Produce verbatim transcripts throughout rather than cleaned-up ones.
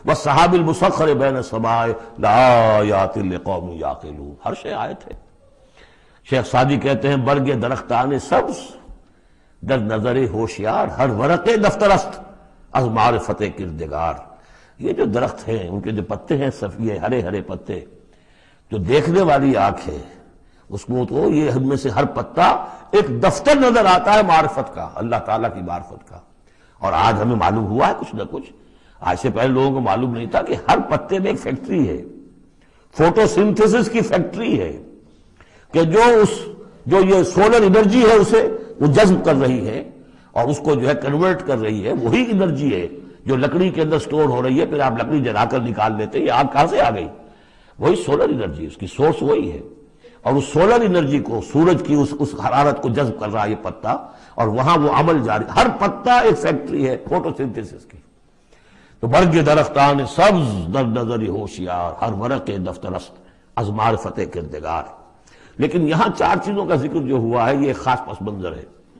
والسحاب المسخر بین السماء لآیات لقوم یعقلون، ہر شے آیت ہے۔ شیخ سعدی کہتے ہیں برگ درختان سبز در نظر ہوشیار، ہر ورق دفترست از معرفت کردگار۔ یہ جو درخت ہیں ان کے جو پتے ہیں سفید ہرے ہرے پتے، جو دیکھنے والی آنکھ ہے اس کو تو یہ ہم میں سے ہر پتا ایک دفتر نظر آتا ہے معرفت کا، اللہ تعالیٰ کی معرفت کا۔ اور آج ہمیں معلوم ہوا ہے کچھ نہ کچھ، آج سے پہلے لوگوں کو معلوم نہیں تھا کہ ہر پتے میں ایک فیکٹری ہے، فوٹو سنتھسس کی فیکٹری ہے، کہ جو اس جو یہ سولر انرجی ہے اسے وہ جذب کر رہی ہے اور اس کو جو ہے کنورٹ کر رہی ہے، وہی انرجی ہے جو لکڑی کے اندر سٹور ہو رہی ہے، پھر آپ لکڑی جلا کر نکال لیتے ہیں، یہ آگ کہاں سے آ گئی؟ وہی سولر انرجی، اس کی سورس وہی ہے، اور اس سولر انرجی کو سورج کی اس اس حرارت کو جذب کر رہا ہے یہ پتا، اور وہاں وہ عمل جاری، ہر پتا ایک فیکٹری ہے فوٹو سنتھسس کی۔ تو برگ درختان سبز در نظر ہوشیار، ہر ورق دفترست از معرفت کردگار۔ لیکن یہاں چار چیزوں کا ذکر جو ہوا ہے یہ ایک خاص پس منظر ہے۔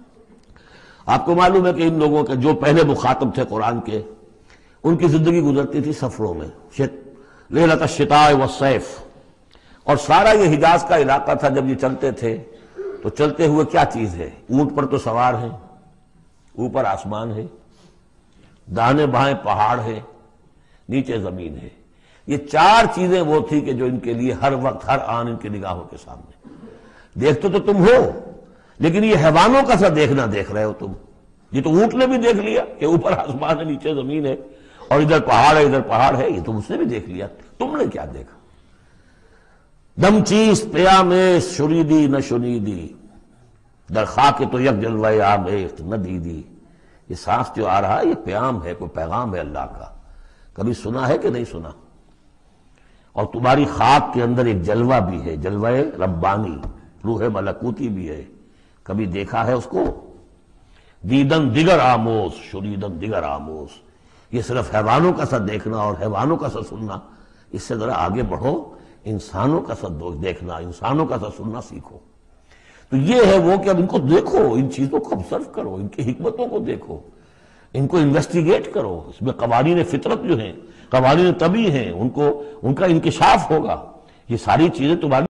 آپ کو معلوم ہے کہ ان لوگوں کے جو پہلے مخاطب تھے قرآن کے، ان کی زندگی گزرتی تھی سفروں میں، لیلۃ الشتاء والصیف، اور سارا یہ حجاز کا علاقہ تھا جب یہ چلتے تھے تو چلتے ہوئے کیا چیز ہے؟ اونٹ پر تو سوار ہیں، اوپر آسمان ہے، داہنے بائیں پہاڑ ہے، نیچے زمین ہے۔ یہ چار چیزیں وہ تھی کہ جو ان کے لیے ہر وقت ہر آن ان کی نگاہوں کے سامنے۔ دیکھتے تو تم ہو لیکن یہ حیوانوں کا سا دیکھنا دیکھ رہے ہو تم۔ یہ تو اونٹ نے بھی دیکھ لیا کہ اوپر آسمان ہے نیچے زمین ہے اور ادھر پہاڑ ہے ادھر پہاڑ ہے، یہ تو اس نے بھی دیکھ لیا، تم نے کیا دیکھا؟ دم چیز پیام شریدی نہ شنیدی در خاک تو یک جلوہ آمیخت نہ دیدی۔ یہ سانس جو آ رہا ہے یہ پیام ہے، کوئی پیغام ہے اللہ کا، کبھی سنا ہے کہ نہیں سنا؟ اور تمہاری خاک کے اندر ایک جلوہ بھی ہے، جلوہ ربانی، روح ملکوتی بھی ہے، کبھی دیکھا ہے اس کو؟ دیدن دیگر آموز شریدن دیگر آموز۔ یہ صرف حیوانوں کا سا دیکھنا اور حیوانوں کا سا سننا، اس سے ذرا آگے بڑھو، انسانوں کا سا دیکھنا، انسانوں کا سا سننا سیکھو۔ تو یہ ہے وہ کہ اب ان کو دیکھو، ان چیزوں کو آبزرو کرو، ان کی حکمتوں کو دیکھو، ان کو انویسٹیگیٹ کرو، اس میں قوانین فطرت جو ہیں، قوانین طبیعی ہیں، ان کو ان کا انکشاف ہوگا۔ یہ ساری چیزیں تمہاری